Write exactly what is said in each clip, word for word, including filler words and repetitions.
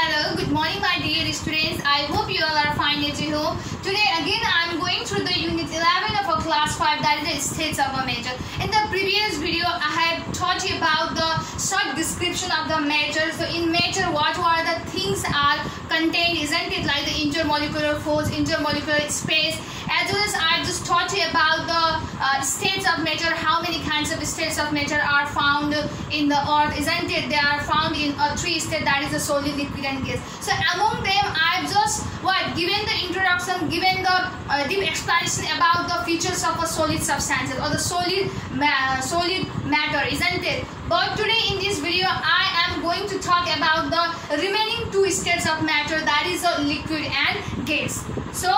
Hello, good morning my dear students. I hope you all are fine at home. Today again I am going through the unit eleven of our class five, that is the states of a measure. In the previous video I have taught you about the short description of the measure. So in measure what are the things are contained, isn't it, like the intermolecular force, intermolecular space, as well as I just taught you about the uh, states of matter, how many kinds of states of matter are found in the earth, isn't it? They are found in a three state, that is the solid, liquid and gas. So among them I have just what given the introduction, given the uh, deep explanation about the features of a solid substances or the solid ma solid matter, isn't it? But today in this video I am going to talk about the remaining two states of matter, that is the liquid and gas. So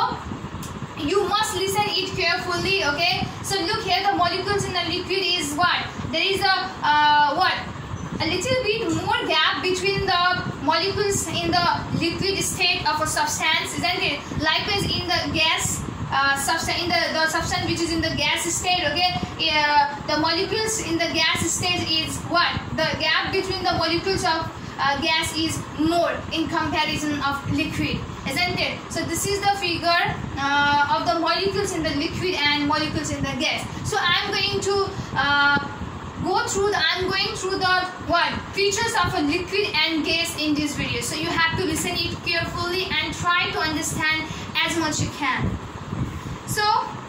you must listen it carefully, okay? So look here, the molecules in the liquid is what? There is a uh, what? A little bit more gap between the molecules in the liquid state of a substance, isn't it? Likewise in the gas uh, substance, in the, the substance which is in the gas state, okay? Uh, the molecules in the gas state is what? The gap between the molecules of uh, gas is more in comparison of liquid, isn't it? So this is the figure uh, of the molecules in the liquid and molecules in the gas. So I am going to uh, go through the I'm going through the what features of a liquid and gas in this video. So you have to listen it carefully and try to understand as much you can. So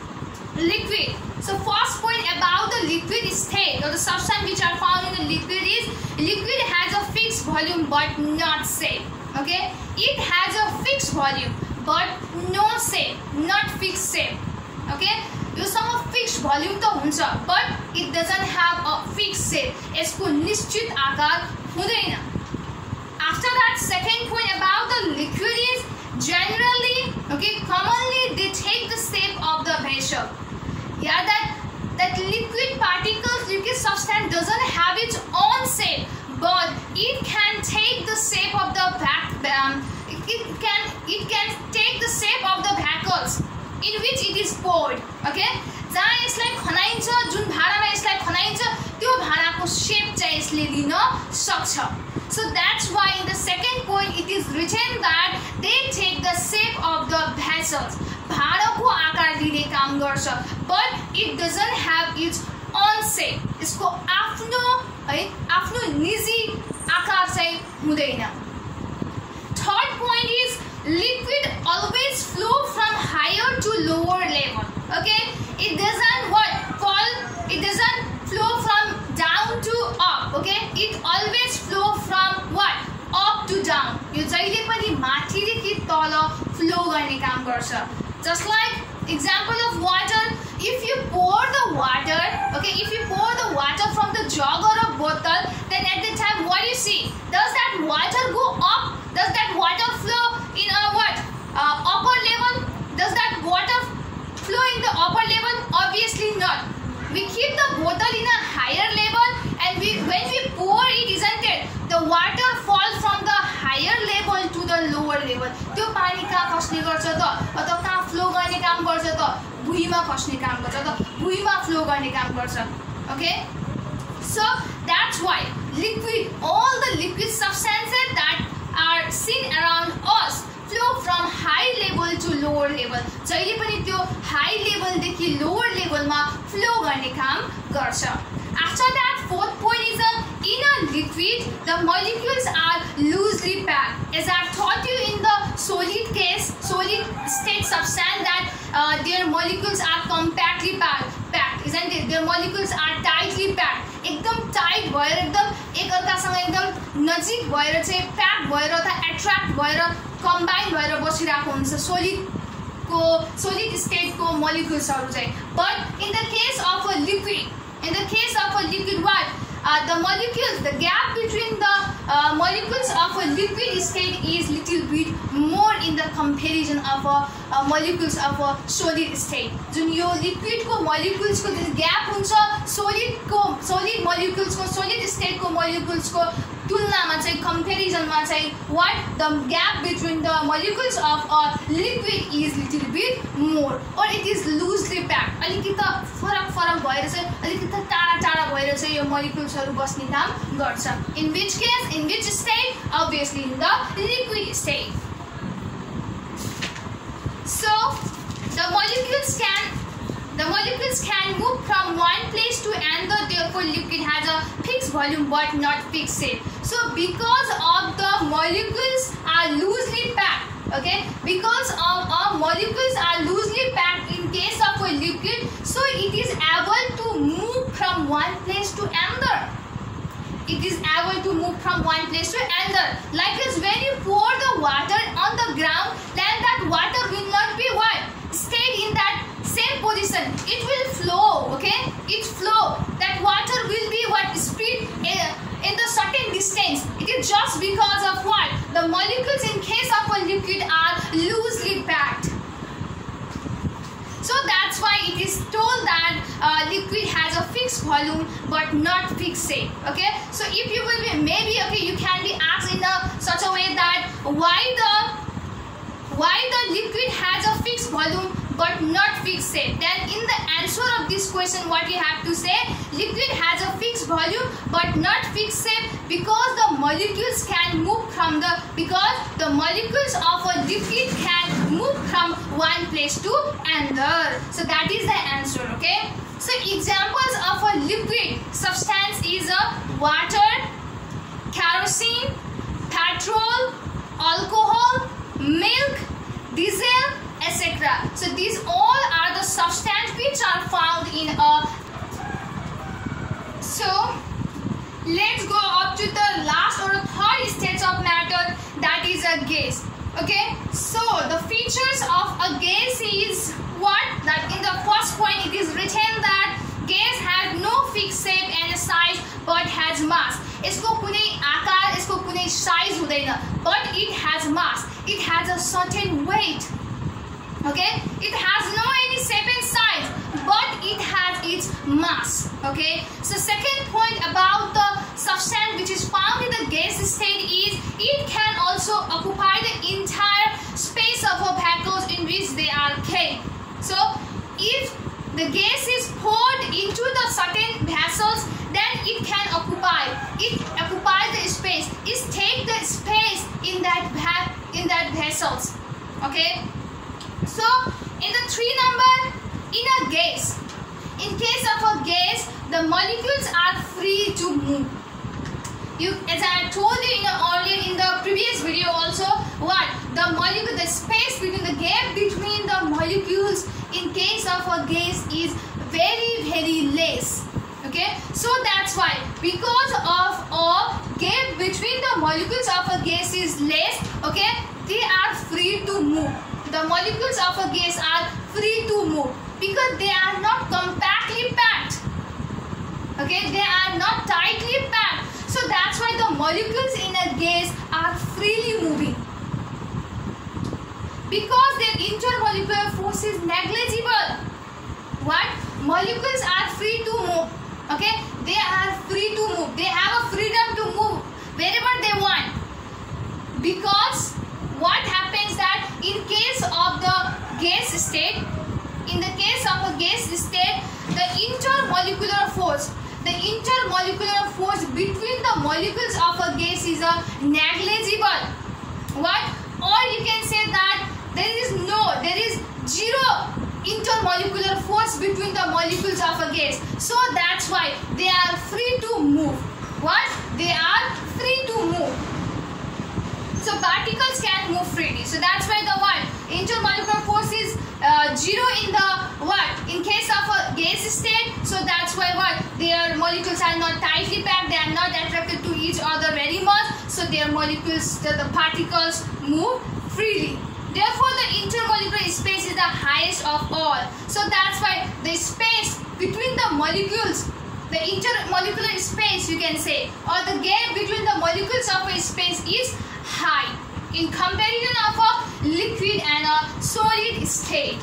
liquid. So first point about the liquid state or the substance which are found in the liquid is liquid has a fixed volume but not shape. Okay, it has a fixed volume but no shape, not fixed shape. Okay, यो सब fixed volume तो हुन्छ but it doesn't have a fixed shape. यसको निश्चित आकार हुँदैन. After that, second point about the liquid is generally, okay, commonly they take the shape of the vessel. Yeah, that that liquid particles, liquid substance doesn't have its own shape, but it can take the shape of the back. Um, it, it can it can take the shape of the vacuoles in which it is poured. Okay, जहाँ यसलाई खनाइन्छ, जुन भाँडामा यसलाई खनाइन्छ त्यो भाँडाको shape चाहिँ यसले लिन सक्छ. So that's why in the second point it is written that they take the shape of the vessels. भाँडाको आकार लिने काम गर्छ, but it doesn't have its own shape. यसको आफ्नो है आफ्नो निजी आकार चाहिँ हुँदैन. Third point is liquid always flow from higher to lower level. Okay, it doesn't what fall. It doesn't flow from down to up. Okay, it always flow from what up to down. यो जहिले पनि माथिदेखि तल flow गर्ने काम गर्छ. Just like example of water, if you pour the water, okay, if you pour the water from the jug or a bottle, then at the time what you see? Does that water go up? Does that water flow in a what? Uh, upper level? Does that water flow in the upper level? Obviously not. We keep the bottle in a higher level and we when we pour it, isn't it? The water falls from the higher level to the lower level. त्यो पानी कहाँ खस्ने गर्छ त? अथवा कहाँ flow गर्ने काम गर्छ त? भुइँमा खस्ने काम गर्छ त? भुइँमा फ्लो गर्ने काम गर्छ. Okay? So that's why liquid, all the liquid substances that are seen around us flow from high level to lower level. जहिले पनि त्यो high level देखि lower level मा flow गर्ने काम गर्छ. After that, fourth point is a, in a liquid the molecules are loosely packed. As I have taught you in the solid case, solid state substance, that uh, their molecules are compactly packed, packed, isn't it? Their molecules are tightly packed. एकदम tight भएर एकदम एकअर्कासँग एकदम नजिक भएर चाहिँ pack भएर अथवा attract भएर कम्बाइन भएर बसिरहेको हुन्छ सोलिड को सोलिड स्टेट को मोलिक्युल्सहरु चाहिँ. But in the case of a liquid, in the case of a liquid, what uh, the molecules, the gap between the uh, molecules of a liquid state is little bit more in the comparison of a uh, molecules of a solid state. जुन यो liquid को molecules को gap हुन्छ solid को solid molecules को solid state को molecules को तुलनामा चाहिँ comparison मा चाहिँ what the gap between the molecules of a liquid is little bit more, or it is loosely packed. अलिकति फरक फरक भएर चाहिँ अलिकति टाढा टाढा भएर चाहिँ यो molecules हरु बस्ने काम गर्छ. In which case, in which state obviously in the liquid state. So the molecules can the molecules can move from one place to another. Therefore, liquid has a fixed volume but not fixed shape. So because of the molecules are loosely packed, okay, because of our molecules are loosely packed in case of a liquid, so it is able to move from one place to another. It is able to move from one place to another. Like as when you pour the water on the ground, then that water will not be what? Stayed in that same position. It will flow, okay? It flow. That water will be what? Spread in the certain distance. It is just because of what? The molecules in case of a liquid are loosely packed. So that's why it is told that uh, liquid has a fixed volume but not fixed shape. Okay. So if you will be maybe okay, you can be asked in a such a way that why the why the liquid has a fixed volume but not fixed shape. Then in the answer of this question, what you have to say, liquid has a fixed volume but not fixed shape because the molecules can move from the because the molecules of a liquid can move from one place to another. So that is the answer. Okay. So examples of a liquid substance is a water, kerosene, petrol, alcohol, milk, diesel, et cetera. So these all are the substances which are found in a. So let's go up to the last or the third stage of matter, that is a gas. Okay. So the features of a gas is what? That in the first point it is written that gas has no fixed shape and size but has mass. इसको कुनै आकार, इसको कुनै size हुँदैन, but it has mass. It has a certain weight. Okay, it has no any shape and size, but it has its mass. Okay, so second point about the substance which is found in the gas state is it can also occupy the entire space of a vacuum in which they are kept. So if the gas is poured into the certain vessels, then it can occupy it occupies the space. It take the space in that in that vessels. Okay. So in the three number, in a gas, in case of a gas, the molecules are free to move. You, as I told you in the earlier in the previous video also, what the molecule, the space between the gap between the molecules in case of a gas is very very less. Okay, so that's why because of a gap between the molecules of a gas is less. Okay, they are free to move. The molecules of a gas are free to move because they are not compactly packed. Okay, they are not tightly packed. So that's why the molecules in a gas are freely moving. Because their intermolecular force is negligible. What? Molecules are free to move. Okay, they are free to move. They have a freedom to move wherever they want. Because what happens that in case of the gas state, in the case of a gas state, the intermolecular force, the intermolecular force between the molecules of a gas is a negligible. What? Or you can say that there is no, there is zero intermolecular force between the molecules of a gas. So that's why they are free to move. What? They are free to move. So particles can move freely. So that's why the what? Intermolecular force is uh, zero in the what? In case of a gas state. So that's why what? Their molecules are not tightly packed. They are not attracted to each other very much. So their molecules, the, the particles move freely. Therefore, the intermolecular space is the highest of all. So that's why the space between the molecules, the intermolecular space you can say, or the gap between the molecules of a space is high in comparison of a liquid and a solid state.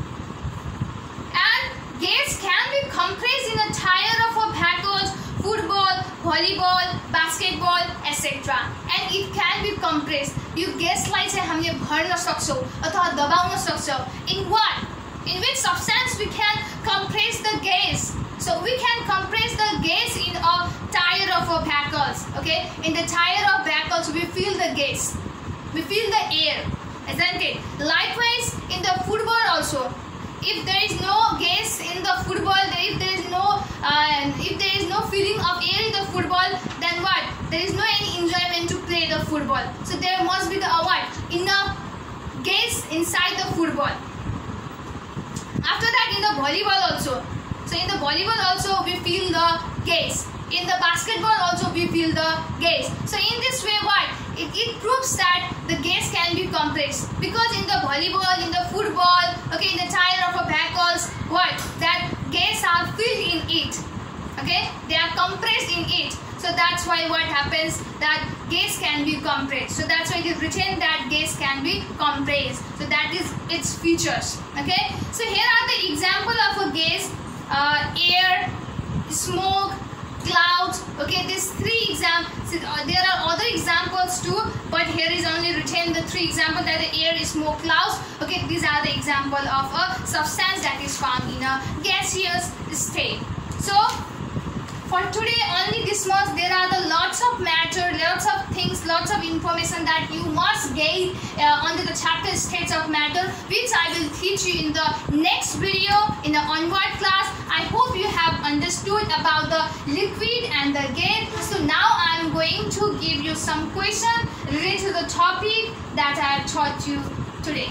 And gas can be compressed in a tire of a package, football, volleyball, basketball, et cetera. And it can be compressed. You gas लाई चाहिँ हामीले भर्न सक्छौं अथवा दबाउन सक्छौं. In what? In which substance we can compress the gas? So we can compress the gas in a tire of a vehicles. Okay, in the tire of vehicles we fill the gas. We feel the air, isn't it? Likewise, in the football also. If there is no gas in the football, if there is no, uh, if there is no feeling of air in the football, then what? There is no any enjoyment to play the football. So there must be the uh, what? Enough gas inside the football. After that, in the volleyball also. So in the volleyball also we feel the gas. In the basketball also we feel the gas. So in this way, what? It, it proves that the gas can be compressed. Because in the volleyball, in the football, okay, in the tire of a vehicles, what? That gas are filled in it. Okay? They are compressed in it. So that's why what happens, that gas can be compressed. So that's why it is written that gas can be compressed. So that is its features. Okay? So here are the example of a gas. Uh, air, smoke, clouds. Okay, these three examples. There are other examples too, but here is only written the three examples, that the air, smoke, clouds. Okay, these are the example of a substance that is found in a gaseous state. So for today only this much. There are the lots of matter, lots of things, lots of information that you must gain uh, under the chapter states of matter, which I will teach you in the next video in the onward class. I hope you have understood about the liquid and the gas. So now I am going to give you some questions related to the topic that I have taught you today.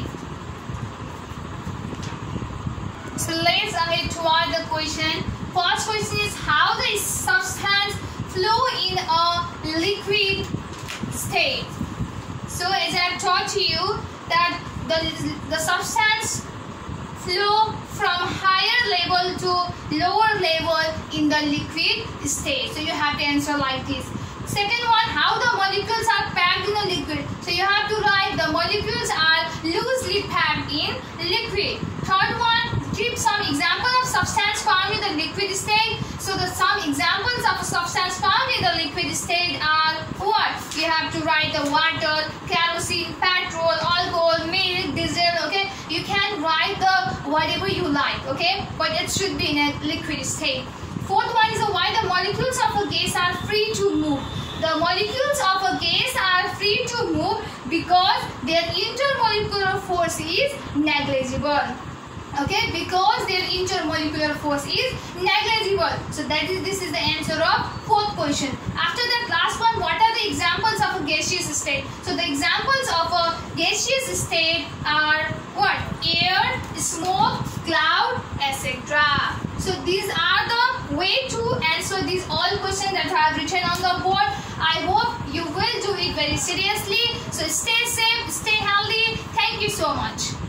So let's ahead toward the question. First question is, how the substance flow in a liquid state. So as I have taught you that the, the substance flow from higher level to lower level in the liquid state. So you have to answer like this. Second one, how the molecules are packed in a liquid. So you have to write the molecules are loosely packed in liquid. Third one, give some example of substance found in the liquid state. So the some examples of a substance found in the liquid state are what? You have to write the water, kerosene, petrol, alcohol, milk, diesel. Okay, you can write the whatever you like. Okay, but it should be in a liquid state. Fourth one is why the molecules of a gas are free to move. The molecules of a gas are free to move because their intermolecular force is negligible. Okay, because their intermolecular force is negligible. So that is this is the answer of fourth question. After that, last one, what are the examples of a gaseous state? So the examples of a gaseous state are what? Air, smoke, cloud, et cetera. So these are the way to answer these all questions that I have written on the board. I hope you will do it very seriously. So stay safe, stay healthy. Thank you so much.